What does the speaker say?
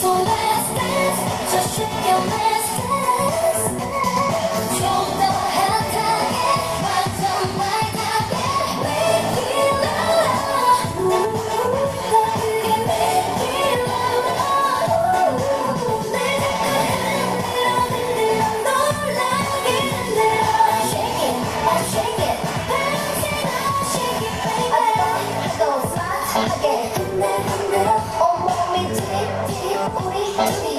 So let's dance, just shake your let's dance. 좀 더 핫하게, 완전 와이드하게 make it love. 그게 make it love. 내 흔들어 놀라게 흔들어. Shake it, shake it, bounce it up, shake it baby. 또 스마트하게 흔들어 온몸이 찌릿찌릿 우리 둘이